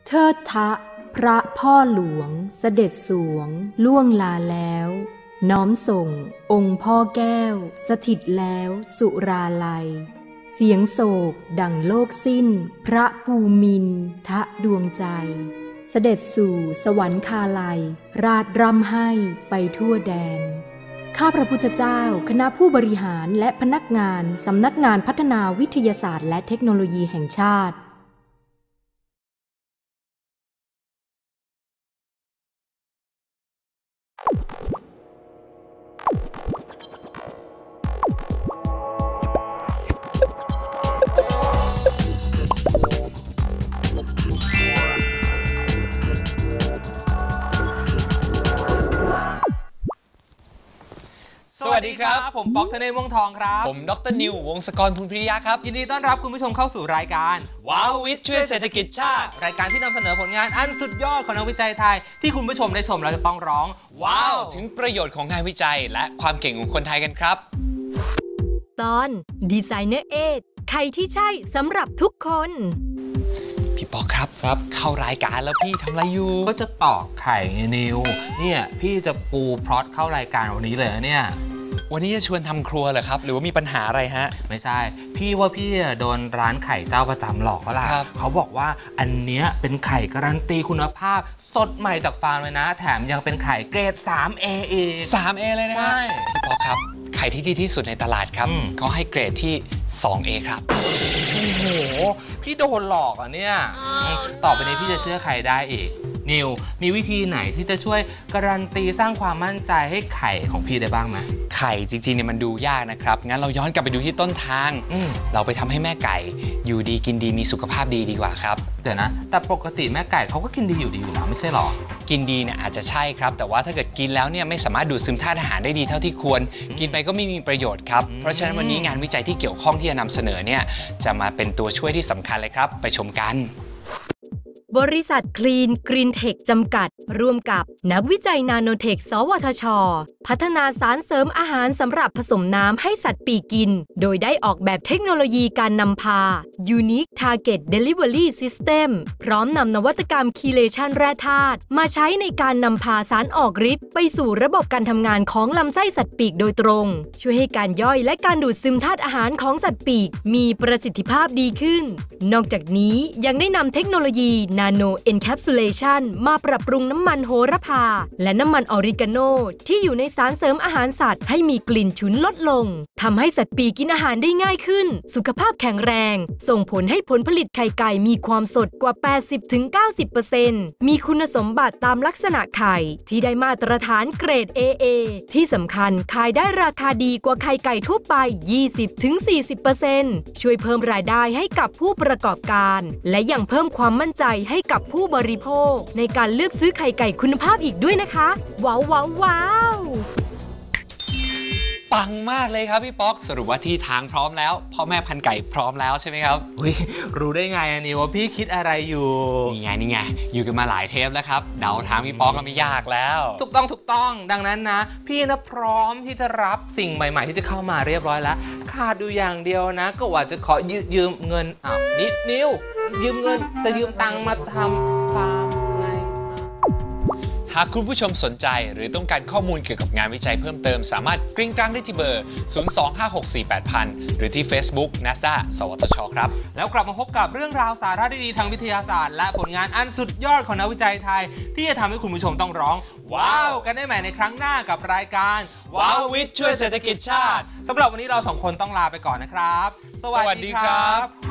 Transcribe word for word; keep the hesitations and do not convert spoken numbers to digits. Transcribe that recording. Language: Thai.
เทิดทะพระพ่อหลวงเสด็จสวงล่วงลาแล้วน้อมส่งองค์พ่อแก้วสถิตแล้วสุราลัยเสียงโศกดั่งโลกสิ้นพระภูมินทะดวงใจเสด็จสู่สวรรคาลัยราชร่ำให้ไปทั่วแดนข้าพระพุทธเจ้าคณะผู้บริหารและพนักงานสำนักงานพัฒนาวิทยาศาสตร์และเทคโนโลยีแห่งชาติสวัสดีครับผมป๊อกธเนศ วงศ์ทองครับผมดร.นิววงศกร ภูลพิริยะครับยินดีต้อนรับคุณผู้ชมเข้าสู่รายการว้าววิทย์ช่วยเศรษฐกิจชาติรายการที่นำเสนอผลงานอันสุดยอดของนักวิจัยไทยที่คุณผู้ชมได้ชมแล้วจะต้องร้องว้าวถึงประโยชน์ของงานวิจัยและความเก่งของคนไทยกันครับตอนดีไซเนอร์เอทใครที่ใช่สำหรับทุกคนพี่ป๊อกครับครับเข้ารายการแล้วพี่ทำอะไรอยู่ก็จะตอกไข่ไงนิวเนี่ยพี่จะปูพล็อตเข้ารายการวันนี้เลยนะเนี่ยวันนี้จะชวนทำครัวเหรอครับหรือว่ามีปัญหาอะไรฮะไม่ใช่พี่ว่าพี่โดนร้านไข่เจ้าประจำหลอกเขาล่ะเขาบอกว่าอันเนี้ยเป็นไข่การันตีคุณภาพสดใหม่จากฟาร์มเลยนะแถมยังเป็นไข่เกรด สามเอ อีกสาม เอ เลยนะใช่พี่ป๊อกครับไข่ที่ดีที่สุดในตลาดครับก็ให้เกรดที่ สอง เอ ครับโอ้โหพี่โดนหลอกอ่ะเนี่ยต่อไปนี้พี่จะเชื่อใครได้อีกนิวมีวิธีไหนที่จะช่วยการันตีสร้างความมั่นใจให้ไข่ของพี่ได้บ้างไหมไข่จริงๆเนี่ยมันดูยากนะครับงั้นเราย้อนกลับไปดูที่ต้นทางเราไปทำให้แม่ไก่อยู่ดีกินดีมีสุขภาพดีดีกว่าครับเดี๋ยวนะแต่ปกติแม่ไก่เขาก็กินดีอยู่ดีอยู่แล้วไม่ใช่หรอกินดีเนี่ยอาจจะใช่ครับแต่ว่าถ้าเกิดกินแล้วเนี่ยไม่สามารถดูดซึมธาตุอาหารได้ดีเท่าที่ควรกินไปก็ไม่มีประโยชน์ครับเพราะฉะนั้นวันนี้งานวิจัยที่เกี่ยวข้องที่จะนำเสนอเนี่ยจะมาเป็นตัวช่วยที่สำคัญเลยครับไปชมกันบริษัทคลีนกรีนเทคจำกัดร่วมกับนักวิจัยนาโนเทคสวทช.พัฒนาสารเสริมอาหารสำหรับผสมน้ำให้สัตว์ปีกกินโดยได้ออกแบบเทคโนโลยีการนำพา Unique Target Delivery System พร้อมนำนวัตกรรมคีเลชันแร่ธาตุมาใช้ในการนำพาสารออกฤทธิ์ไปสู่ระบบการทำงานของลำไส้สัตว์ปีกโดยตรงช่วยให้การย่อยและการดูดซึมธาตุอาหารของสัตว์ปีกมีประสิทธิภาพดีขึ้นนอกจากนี้ยังได้นำเทคโนโลยีNano Encapsulation มาปรับปรุงน้ำมันโหระพาและน้ำมันออริกาโนที่อยู่ในสารเสริมอาหารสัตว์ให้มีกลิ่นฉุนลดลงทำให้สัตว์ปีกกินอาหารได้ง่ายขึ้นสุขภาพแข็งแรงส่งผลให้ผลผลิตไข่ไก่มีความสดกว่า แปดสิบถึงเก้าสิบเปอร์เซ็นต์ มีคุณสมบัติตามลักษณะไข่ที่ได้มาตรฐานเกรด เอ เอ ที่สำคัญขายได้ราคาดีกว่าไข่ไก่ทั่วไป ยี่สิบถึงสี่สิบเปอร์เซ็นต์ ช่วยเพิ่มรายได้ให้กับผู้ประกอบการและยังเพิ่มความมั่นใจให้กับผู้บริโภคในการเลือกซื้อไข่ไก่คุณภาพอีกด้วยนะคะว้าวว้าวว้าวปังมากเลยครับพี่ป๊อกสรุปว่าที่ทางพร้อมแล้วพ่อแม่พันไก่พร้อมแล้วใช่ไหมครับอุ้ยรู้ได้ไงอันนี้ว่าพี่คิดอะไรอยู่นี่ไงนี่ไงอยู่กันมาหลายเทปแล้วครับเดาทางพี่ป๊อกก็ไม่ยากแล้วถูกต้องถูกต้องดังนั้นนะพี่นะพร้อมที่จะรับสิ่งใหม่ๆที่จะเข้ามาเรียบร้อยแล้วขาดดูอย่างเดียวนะก็ว่าจะขอยืมยืมเงินอ้าวนิดนิ้วยืมเงินจะยืมตังค์มาทำฟาร์มไงหากคุณผู้ชมสนใจหรือต้องการข้อมูลเกี่ยวกับงานวิจัยเพิ่มเติมสามารถกริ้งกรังได้ที่เบอร์ ศูนย์ สอง ห้า หก สี่ แปด ศูนย์ ศูนย์ หรือที่ Facebook นัสดา สวทช.ครับแล้วกลับมาพบกับเรื่องราวสาระดีๆทางวิทยาศาสตร์และผลงานอันสุดยอดของนักวิจัยไทยที่จะทำให้คุณผู้ชมต้องร้องว้าวกันได้ใหม่ในครั้งหน้ากับรายการว้าววิทย์ช่วยเศรษฐกิจชาติสำหรับวันนี้เราสองคนต้องลาไปก่อนนะครับสวัสดีครับ